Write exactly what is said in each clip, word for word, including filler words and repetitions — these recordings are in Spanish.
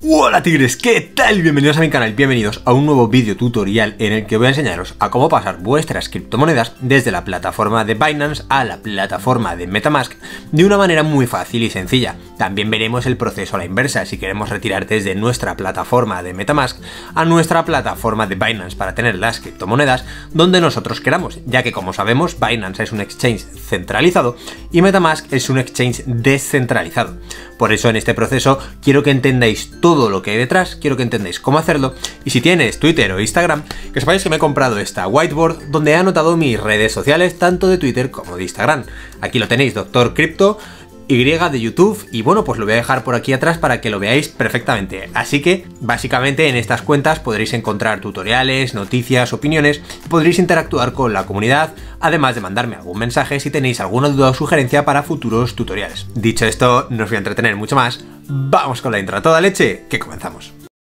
Hola tigres, ¿qué tal? Bienvenidos a mi canal, bienvenidos a un nuevo vídeo tutorial en el que voy a enseñaros a cómo pasar vuestras criptomonedas desde la plataforma de Binance a la plataforma de MetaMask de una manera muy fácil y sencilla. También veremos el proceso a la inversa, si queremos retirar desde nuestra plataforma de MetaMask a nuestra plataforma de Binance para tener las criptomonedas donde nosotros queramos, ya que como sabemos Binance es un exchange centralizado y MetaMask es un exchange descentralizado. Por eso en este proceso quiero que entendáis todo todo lo que hay detrás, quiero que entendáis cómo hacerlo, y si tienes Twitter o Instagram, que sepáis que me he comprado esta whiteboard donde he anotado mis redes sociales tanto de Twitter como de Instagram. Aquí lo tenéis, Doctor Crypto, Y de YouTube, y bueno, pues lo voy a dejar por aquí atrás para que lo veáis perfectamente. Así que, básicamente en estas cuentas podréis encontrar tutoriales, noticias, opiniones, podréis interactuar con la comunidad, además de mandarme algún mensaje si tenéis alguna duda o sugerencia para futuros tutoriales. Dicho esto, no os voy a entretener mucho más, vamos con la intro a toda leche, que comenzamos.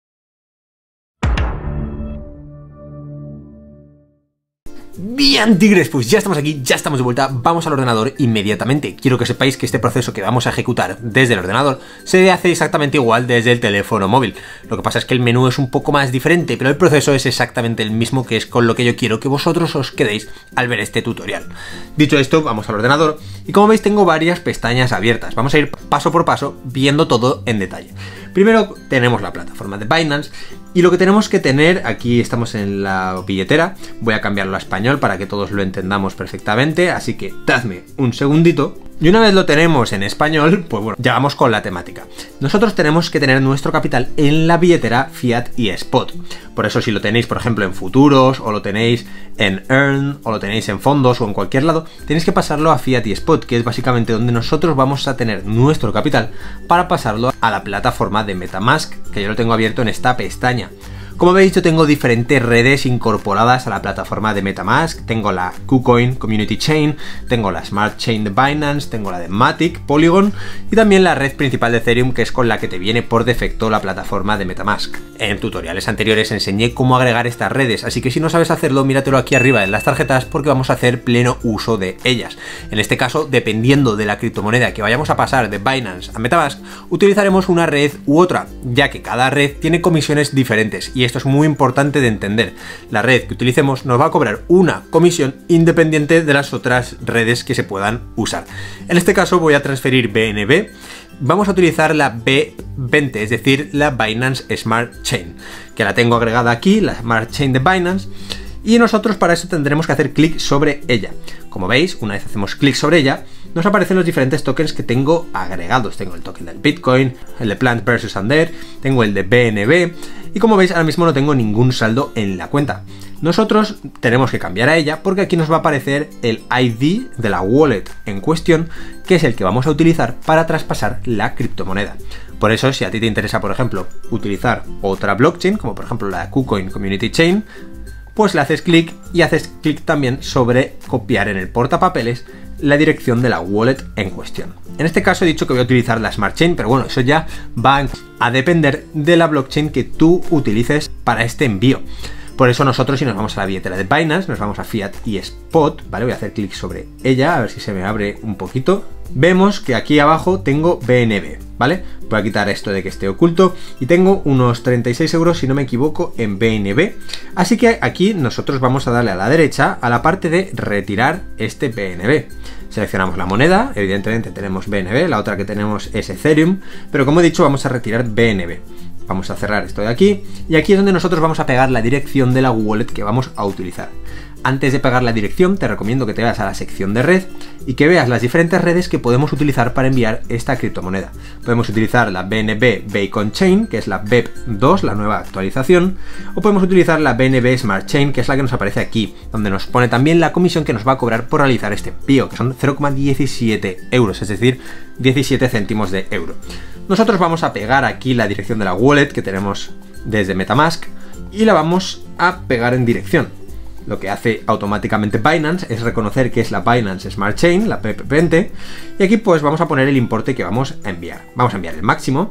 Bien tigres, pues ya estamos aquí, ya estamos de vuelta, vamos al ordenador inmediatamente. Quiero que sepáis que este proceso que vamos a ejecutar desde el ordenador se hace exactamente igual desde el teléfono móvil. Lo que pasa es que el menú es un poco más diferente, pero el proceso es exactamente el mismo, que es con lo que yo quiero que vosotros os quedéis al ver este tutorial. Dicho esto, vamos al ordenador y como veis tengo varias pestañas abiertas. Vamos a ir paso por paso viendo todo en detalle. Primero tenemos la plataforma de Binance y lo que tenemos que tener, aquí estamos en la billetera, voy a cambiarlo a español para que todos lo entendamos perfectamente, así que dadme un segundito. Y una vez lo tenemos en español, pues bueno, ya vamos con la temática. Nosotros tenemos que tener nuestro capital en la billetera Fiat y Spot. Por eso si lo tenéis, por ejemplo, en futuros, o lo tenéis en Earn, o lo tenéis en fondos, o en cualquier lado, tenéis que pasarlo a Fiat y Spot, que es básicamente donde nosotros vamos a tener nuestro capital para pasarlo a la plataforma de MetaMask, que yo lo tengo abierto en esta pestaña. Como veis, yo tengo diferentes redes incorporadas a la plataforma de MetaMask. Tengo la KuCoin Community Chain, tengo la Smart Chain de Binance, tengo la de Matic, Polygon y también la red principal de Ethereum, que es con la que te viene por defecto la plataforma de MetaMask. En tutoriales anteriores enseñé cómo agregar estas redes, así que si no sabes hacerlo, míratelo aquí arriba en las tarjetas porque vamos a hacer pleno uso de ellas. En este caso, dependiendo de la criptomoneda que vayamos a pasar de Binance a MetaMask, utilizaremos una red u otra, ya que cada red tiene comisiones diferentes y esto es muy importante de entender. La red que utilicemos nos va a cobrar una comisión independiente de las otras redes que se puedan usar. En este caso voy a transferir B N B. Vamos a utilizar la B veinte, es decir, la Binance Smart Chain, que la tengo agregada aquí, la Smart Chain de Binance. Y nosotros para eso tendremos que hacer clic sobre ella. Como veis, una vez hacemos clic sobre ella, nos aparecen los diferentes tokens que tengo agregados. Tengo el token del Bitcoin, el de Plant versus Under, tengo el de B N B y como veis ahora mismo no tengo ningún saldo en la cuenta. Nosotros tenemos que cambiar a ella porque aquí nos va a aparecer el I D de la wallet en cuestión, que es el que vamos a utilizar para traspasar la criptomoneda. Por eso, si a ti te interesa, por ejemplo, utilizar otra blockchain, como por ejemplo la KuCoin Community Chain, pues le haces clic y haces clic también sobre copiar en el portapapeles la dirección de la wallet en cuestión. En este caso he dicho que voy a utilizar la Smart Chain, pero bueno, eso ya va a depender de la blockchain que tú utilices para este envío. Por eso nosotros, si nos vamos a la billetera de Binance, nos vamos a Fiat y Spot, ¿vale? Voy a hacer clic sobre ella, a ver si se me abre un poquito. Vemos que aquí abajo tengo B N B, ¿vale? Voy a quitar esto de que esté oculto y tengo unos treinta y seis euros, si no me equivoco, en B N B. Así que aquí nosotros vamos a darle a la derecha a la parte de retirar este B N B. Seleccionamos la moneda, evidentemente tenemos B N B, la otra que tenemos es Ethereum, pero como he dicho vamos a retirar B N B. Vamos a cerrar esto de aquí y aquí es donde nosotros vamos a pegar la dirección de la wallet que vamos a utilizar. Antes de pegar la dirección te recomiendo que te vayas a la sección de red y que veas las diferentes redes que podemos utilizar para enviar esta criptomoneda. Podemos utilizar la B N B Bacon Chain, que es la B E P dos, la nueva actualización, o podemos utilizar la B N B Smart Chain, que es la que nos aparece aquí, donde nos pone también la comisión que nos va a cobrar por realizar este envío, que son cero coma diecisiete euros, es decir, diecisiete céntimos de euro. Nosotros vamos a pegar aquí la dirección de la wallet que tenemos desde MetaMask y la vamos a pegar en dirección. Lo que hace automáticamente Binance es reconocer que es la Binance Smart Chain, la B veinte, y aquí pues vamos a poner el importe que vamos a enviar. Vamos a enviar el máximo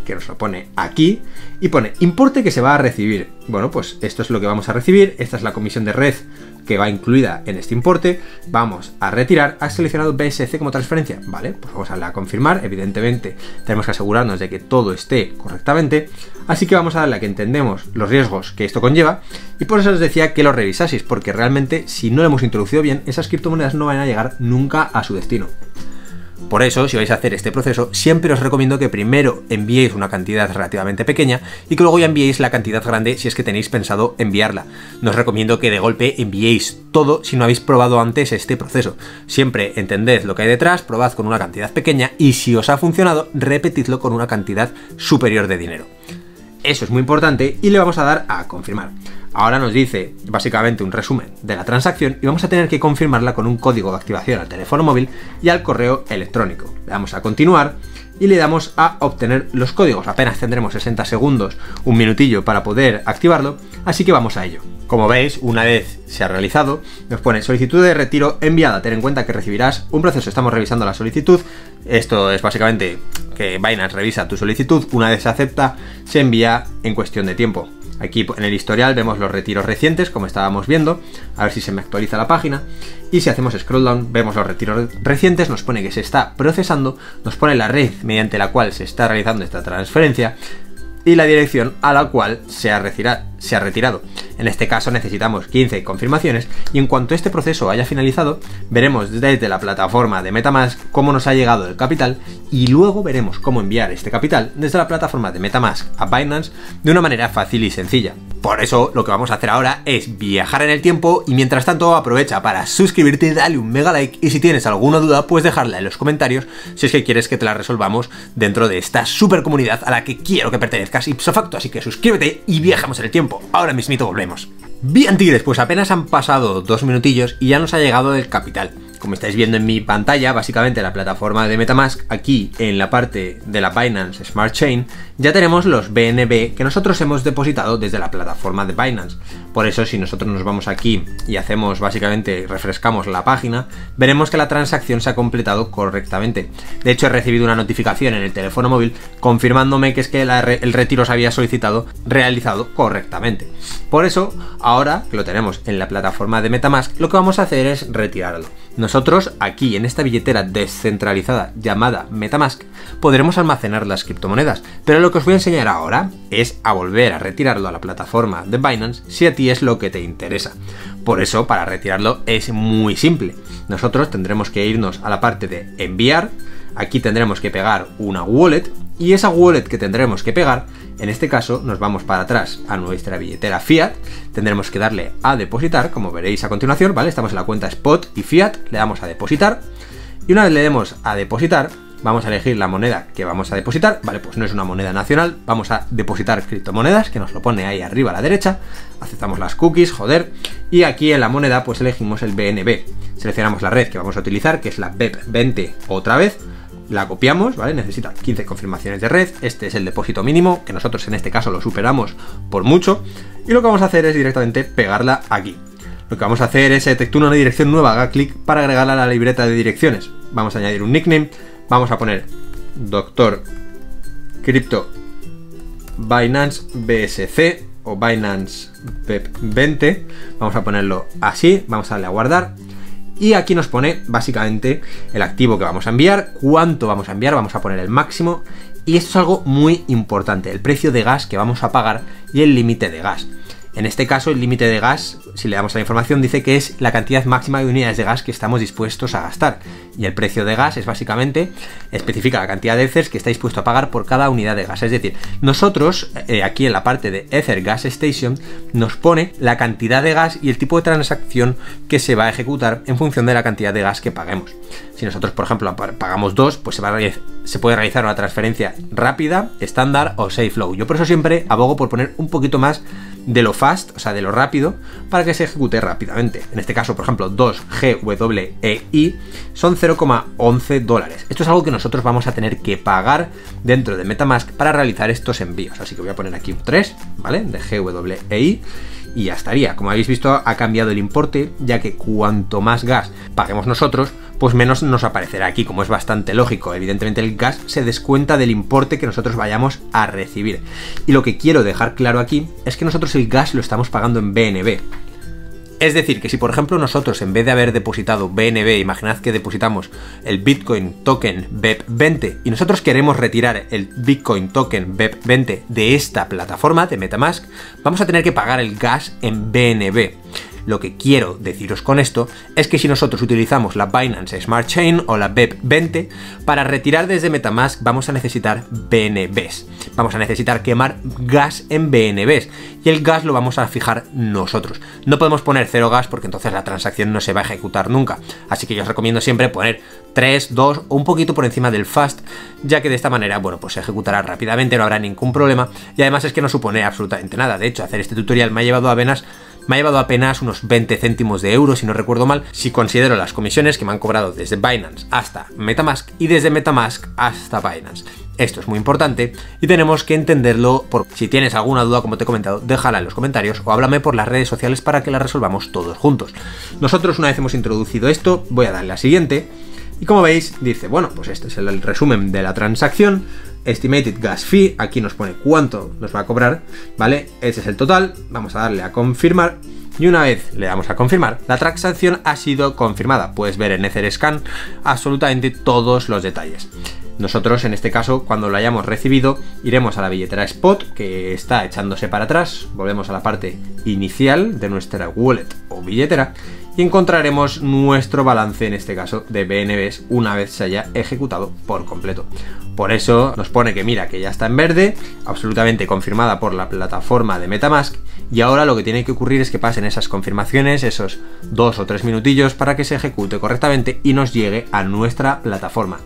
que nos lo pone aquí, y pone importe que se va a recibir. Bueno, pues esto es lo que vamos a recibir, esta es la comisión de red que va incluida en este importe. Vamos a retirar. ¿Has seleccionado B S C como transferencia? Vale, pues vamos a darle a confirmar. Evidentemente tenemos que asegurarnos de que todo esté correctamente, así que vamos a darle a que entendemos los riesgos que esto conlleva, y por eso os decía que lo revisaseis, porque realmente si no lo hemos introducido bien, esas criptomonedas no van a llegar nunca a su destino. Por eso, si vais a hacer este proceso, siempre os recomiendo que primero enviéis una cantidad relativamente pequeña y que luego ya enviéis la cantidad grande si es que tenéis pensado enviarla. No os recomiendo que de golpe enviéis todo si no habéis probado antes este proceso. Siempre entended lo que hay detrás, probad con una cantidad pequeña y si os ha funcionado, repetidlo con una cantidad superior de dinero. Eso es muy importante y le vamos a dar a confirmar. Ahora nos dice básicamente un resumen de la transacción y vamos a tener que confirmarla con un código de activación al teléfono móvil y al correo electrónico. Le damos a continuar y le damos a obtener los códigos. Apenas tendremos sesenta segundos, un minutillo para poder activarlo, así que vamos a ello. Como veis, una vez se ha realizado, nos pone solicitud de retiro enviada. Ten en cuenta que recibirás un proceso. Estamos revisando la solicitud. Esto es básicamente que Binance revisa tu solicitud. Una vez se acepta, se envía en cuestión de tiempo. Aquí en el historial vemos los retiros recientes, como estábamos viendo. A ver si se me actualiza la página. Y si hacemos scroll down, vemos los retiros recientes. Nos pone que se está procesando. Nos pone la red mediante la cual se está realizando esta transferencia y la dirección a la cual se ha, retira, se ha retirado. En este caso necesitamos quince confirmaciones y en cuanto este proceso haya finalizado, veremos desde la plataforma de MetaMask cómo nos ha llegado el capital y luego veremos cómo enviar este capital desde la plataforma de MetaMask a Binance de una manera fácil y sencilla. Por eso lo que vamos a hacer ahora es viajar en el tiempo y mientras tanto aprovecha para suscribirte, dale un mega like y si tienes alguna duda puedes dejarla en los comentarios si es que quieres que te la resolvamos dentro de esta super comunidad a la que quiero que pertenezcas ipso facto, así que suscríbete y viajamos en el tiempo. Ahora mismito volvemos. Bien, tigres, pues apenas han pasado dos minutillos y ya nos ha llegado el capital. Como estáis viendo en mi pantalla, básicamente la plataforma de MetaMask, aquí en la parte de la Binance Smart Chain, ya tenemos los B N B que nosotros hemos depositado desde la plataforma de Binance. Por eso, si nosotros nos vamos aquí y hacemos básicamente, refrescamos la página, veremos que la transacción se ha completado correctamente. De hecho, he recibido una notificación en el teléfono móvil confirmándome que es que la, el retiro se había solicitado realizado correctamente. Por eso, ahora que lo tenemos en la plataforma de MetaMask, lo que vamos a hacer es retirarlo. Nosotros aquí en esta billetera descentralizada llamada MetaMask podremos almacenar las criptomonedas, pero lo que os voy a enseñar ahora es a volver a retirarlo a la plataforma de Binance si a ti es lo que te interesa. Por eso, para retirarlo es muy simple. Nosotros tendremos que irnos a la parte de enviar, aquí tendremos que pegar una wallet y esa wallet que tendremos que pegar, en este caso nos vamos para atrás a nuestra billetera Fiat, tendremos que darle a depositar, como veréis a continuación, ¿vale? Estamos en la cuenta Spot y Fiat, le damos a depositar y una vez le demos a depositar, vamos a elegir la moneda que vamos a depositar, vale, pues no es una moneda nacional, vamos a depositar criptomonedas, que nos lo pone ahí arriba a la derecha, aceptamos las cookies, joder, y aquí en la moneda pues elegimos el B N B, seleccionamos la red que vamos a utilizar, que es la B E P veinte otra vez, la copiamos, ¿vale? Necesita quince confirmaciones de red, este es el depósito mínimo, que nosotros en este caso lo superamos por mucho, y lo que vamos a hacer es directamente pegarla aquí. Lo que vamos a hacer es detectar una dirección nueva, haga clic para agregarla a la libreta de direcciones. Vamos a añadir un nickname, vamos a poner Doctor Crypto Binance B S C o Binance B E P veinte, vamos a ponerlo así, vamos a darle a guardar. Y aquí nos pone básicamente el activo que vamos a enviar, cuánto vamos a enviar, vamos a poner el máximo. Y esto es algo muy importante, el precio de gas que vamos a pagar y el límite de gas. En este caso el límite de gas, si le damos a la información, dice que es la cantidad máxima de unidades de gas que estamos dispuestos a gastar. Y el precio de gas es básicamente, especifica la cantidad de Ethers que está dispuesto a pagar por cada unidad de gas. Es decir, nosotros eh, aquí en la parte de Ether Gas Station nos pone la cantidad de gas y el tipo de transacción que se va a ejecutar en función de la cantidad de gas que paguemos. Si nosotros, por ejemplo, pagamos dos, pues se, va a se puede realizar una transferencia rápida, estándar o safe flow. Yo por eso siempre abogo por poner un poquito más de lo fast, o sea, de lo rápido, para que se ejecute rápidamente. En este caso, por ejemplo, dos G W E I son cero coma once dólares. Esto es algo que nosotros vamos a tener que pagar dentro de MetaMask para realizar estos envíos. Así que voy a poner aquí un tres, ¿vale? De G W E I. y ya estaría. Como habéis visto, ha cambiado el importe, ya que cuanto más gas paguemos nosotros, pues menos nos aparecerá aquí, como es bastante lógico. Evidentemente el gas se descuenta del importe que nosotros vayamos a recibir. Y lo que quiero dejar claro aquí es que nosotros el gas lo estamos pagando en B N B. Es decir, que si por ejemplo nosotros, en vez de haber depositado B N B, imaginad que depositamos el Bitcoin token B E P veinte y nosotros queremos retirar el Bitcoin token B E P veinte de esta plataforma de MetaMask, vamos a tener que pagar el gas en B N B. Lo que quiero deciros con esto es que si nosotros utilizamos la Binance Smart Chain o la B E P veinte, para retirar desde MetaMask vamos a necesitar B N Bs. Vamos a necesitar quemar gas en B N Bs y el gas lo vamos a fijar nosotros. No podemos poner cero gas porque entonces la transacción no se va a ejecutar nunca. Así que yo os recomiendo siempre poner tres, dos o un poquito por encima del fast, ya que de esta manera, bueno, pues se ejecutará rápidamente, no habrá ningún problema y además es que no supone absolutamente nada. De hecho, hacer este tutorial me ha llevado apenas Me ha llevado apenas unos veinte céntimos de euro, si no recuerdo mal, si considero las comisiones que me han cobrado desde Binance hasta MetaMask y desde MetaMask hasta Binance. Esto es muy importante y tenemos que entenderlo. Por si tienes alguna duda, como te he comentado, déjala en los comentarios o háblame por las redes sociales para que la resolvamos todos juntos. Nosotros, una vez hemos introducido esto, voy a darle a siguiente y como veis dice, bueno, pues este es el resumen de la transacción. Estimated Gas Fee, aquí nos pone cuánto nos va a cobrar, ¿vale? Ese es el total, vamos a darle a confirmar y una vez le damos a confirmar, la transacción ha sido confirmada. Puedes ver en Etherscan absolutamente todos los detalles. Nosotros, en este caso, cuando lo hayamos recibido, iremos a la billetera Spot, que está echándose para atrás, volvemos a la parte inicial de nuestra wallet o billetera, y encontraremos nuestro balance, en este caso, de B N Bs una vez se haya ejecutado por completo. Por eso nos pone que mira, que ya está en verde, absolutamente confirmada por la plataforma de MetaMask, y ahora lo que tiene que ocurrir es que pasen esas confirmaciones, esos dos o tres minutillos, para que se ejecute correctamente y nos llegue a nuestra plataforma.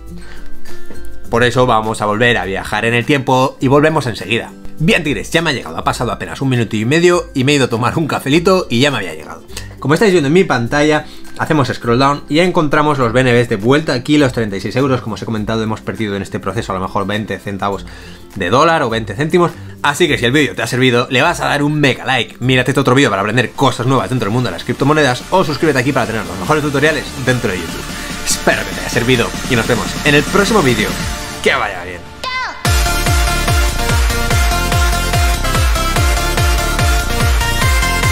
Por eso vamos a volver a viajar en el tiempo y volvemos enseguida. Bien, tigres, ya me ha llegado, ha pasado apenas un minuto y medio y me he ido a tomar un cafelito y ya me había llegado. Como estáis viendo en mi pantalla, hacemos scroll down y ya encontramos los B N Bs de vuelta. Aquí los treinta y seis euros, como os he comentado, hemos perdido en este proceso a lo mejor veinte centavos de dólar o veinte céntimos. Así que si el vídeo te ha servido, le vas a dar un mega like, mírate este otro vídeo para aprender cosas nuevas dentro del mundo de las criptomonedas o suscríbete aquí para tener los mejores tutoriales dentro de YouTube. Espero que te haya servido y nos vemos en el próximo vídeo. Que vaya bien.